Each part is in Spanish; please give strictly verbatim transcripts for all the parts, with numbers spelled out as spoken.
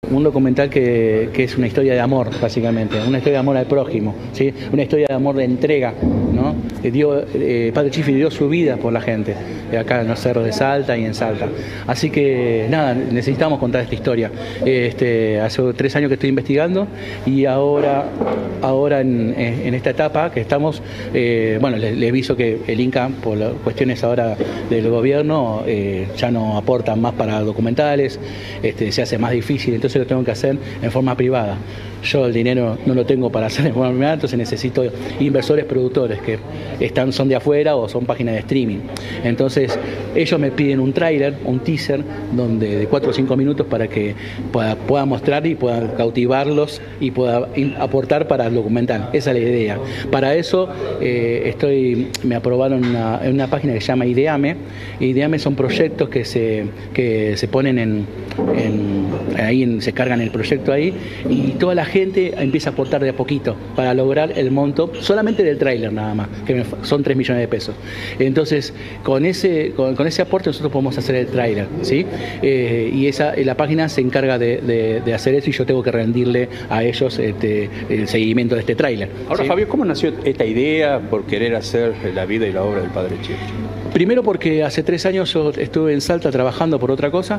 Un documental que, que es una historia de amor, básicamente, una historia de amor al prójimo, ¿sí? Una historia de amor de entrega, ¿no? Que dio, eh, Padre Chifri dio su vida por la gente, acá en los cerros de Salta y en Salta. Así que, nada, necesitamos contar esta historia. Este, hace tres años que estoy investigando y ahora, ahora en, en esta etapa que estamos, eh, bueno, les, les aviso que el Inca, por las cuestiones ahora del gobierno, eh, ya no aportan más para documentales, este, se hace más difícil, entonces lo tengo que hacer en forma privada. Yo el dinero no lo tengo para hacer en forma privada, entonces necesito inversores productores que están, son de afuera o son páginas de streaming. Entonces ellos me piden un tráiler, un teaser, donde de cuatro o cinco minutos para que pueda, pueda mostrar y pueda cautivarlos y pueda aportar para el documental. Esa es la idea. Para eso eh, estoy, me aprobaron una, en una página que se llama Ideame. Ideame son proyectos que se, que se ponen en, en ahí en, se cargan el proyecto ahí y toda la gente empieza a aportar de a poquito para lograr el monto solamente del tráiler nada más, que son tres millones de pesos. Entonces con ese, con, con ese aporte nosotros podemos hacer el tráiler, ¿sí? Eh, y esa, la página se encarga de, de, de hacer eso y yo tengo que rendirle a ellos este, el seguimiento de este tráiler. Ahora, ¿sí? Fabio, ¿cómo nació esta idea por querer hacer la vida y la obra del Padre Chifri? Primero porque hace tres años yo estuve en Salta trabajando por otra cosa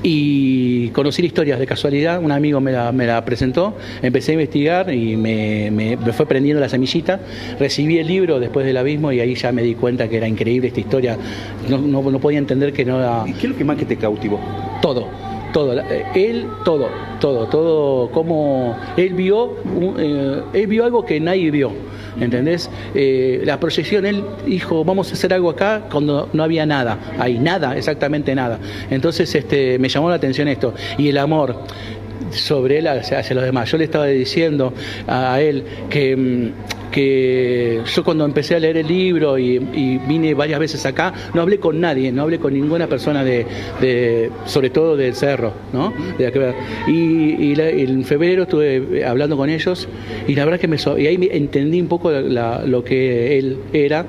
y conocí la historia de casualidad, un amigo me la, me la presentó, empecé a investigar y me, me, me fue prendiendo la semillita, recibí el libro Después del Abismo y ahí ya me di cuenta que era increíble esta historia, no, no, no podía entender que no era... ¿Y qué es lo que más que te cautivó? Todo. Todo, él, todo, todo, todo, como él vio, eh, él vio algo que nadie vio, ¿entendés? Eh, la proyección, él dijo, vamos a hacer algo acá cuando no había nada, hay nada, exactamente nada. Entonces este, me llamó la atención esto, y el amor sobre él hacia, hacia los demás. Yo le estaba diciendo a, a él que... que yo cuando empecé a leer el libro y, y vine varias veces acá, no hablé con nadie, no hablé con ninguna persona de, de sobre todo del cerro, ¿no? De la y, y, la, y en febrero estuve hablando con ellos y la verdad que me y ahí me entendí un poco la, lo que él era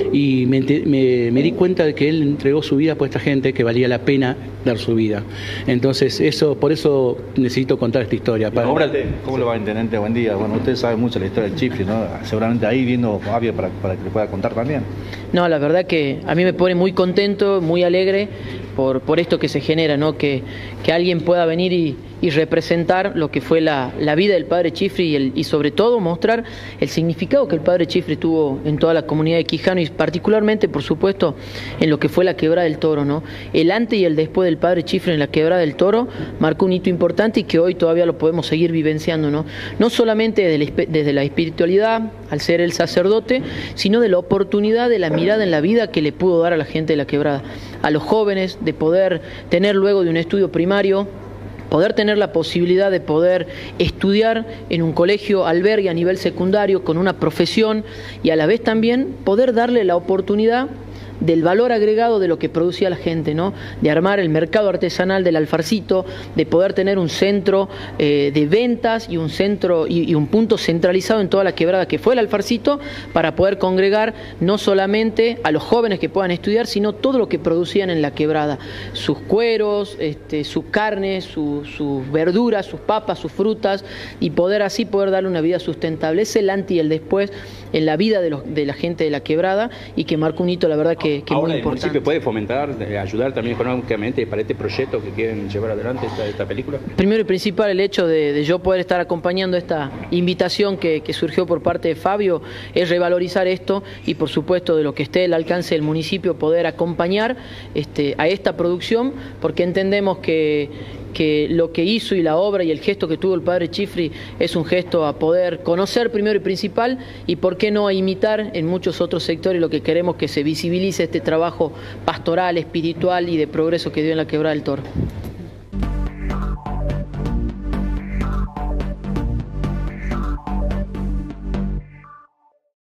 y me, me, me di cuenta de que él entregó su vida por esta gente, que valía la pena dar su vida. Entonces eso, por eso necesito contar esta historia. Para... ¿Cómo lo va, intendente? Buen día. Bueno, usted sabe mucho la historia del Chifri, ¿no? Seguramente ahí viendo Fabio para, para que le pueda contar también. No, la verdad que a mí me pone muy contento, muy alegre por, por esto que se genera, ¿no? Que, que alguien pueda venir y, y representar lo que fue la, la vida del Padre Chifri y, el, y sobre todo mostrar el significado que el Padre Chifri tuvo en toda la comunidad de Quijano y particularmente, por supuesto, en lo que fue la Quebrada del Toro, ¿no? El antes y el después del Padre Chifri en la Quebrada del Toro marcó un hito importante y que hoy todavía lo podemos seguir vivenciando, ¿no? No solamente desde la, desde la espiritualidad, al ser el sacerdote, sino de la oportunidad de la mirada en la vida que le pudo dar a la gente de la Quebrada, a los jóvenes, de poder tener luego de un estudio primario, poder tener la posibilidad de poder estudiar en un colegio albergue a nivel secundario con una profesión y a la vez también poder darle la oportunidad del valor agregado de lo que producía la gente, ¿no? De armar el mercado artesanal del alfarcito, de poder tener un centro eh, de ventas y un centro y, y un punto centralizado en toda la quebrada que fue el alfarcito para poder congregar no solamente a los jóvenes que puedan estudiar, sino todo lo que producían en la quebrada, sus cueros, este, su carne, su, sus verduras, sus papas, sus frutas y poder así poder darle una vida sustentable. Es el antes y el después en la vida de, los, de la gente de la quebrada y que marca un hito, la verdad que Que ahora el municipio puede fomentar, ayudar también económicamente para este proyecto que quieren llevar adelante esta, esta película. Primero y principal el hecho de, de yo poder estar acompañando esta invitación que, que surgió por parte de Fabio es revalorizar esto y por supuesto de lo que esté al alcance del municipio poder acompañar este, a esta producción porque entendemos que que lo que hizo y la obra y el gesto que tuvo el Padre Chifri es un gesto a poder conocer primero y principal y por qué no a imitar en muchos otros sectores lo que queremos que se visibilice este trabajo pastoral, espiritual y de progreso que dio en la Quebrada del Toro.